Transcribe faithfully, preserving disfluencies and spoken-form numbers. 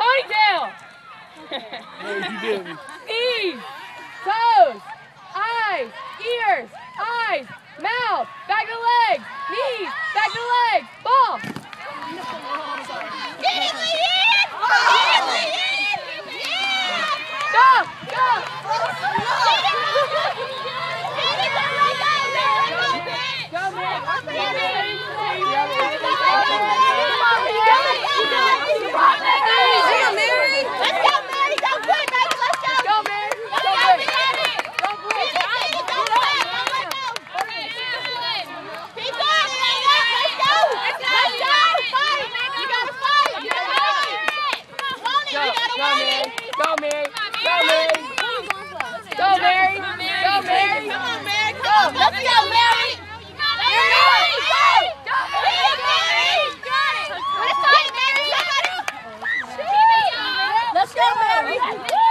Ponytail. Knees, toes, eyes, ears, eyes, mouth, back of the legs, knees, back of the legs, ball. Get it, Leanne! Get it, Leanne! Yeah! Go, go. Go, man. Let's go, Mary! Go quick, baby! Let's go! Go, man. Let's Go, go, man. Mary! Go, quick. Keep going, Leanne! Let's go! Let's go! Fight! You gotta fight! You gotta fight! Want it! Go, You gotta go, want Mary. it! Go, Mary. Go, Mary. Go, Mary. Go, Mary. Come on, Mary! Come on! Let's go, Mary! Mary! Go! Go, Mary! Let's fight, Mary! Let's go, Mary!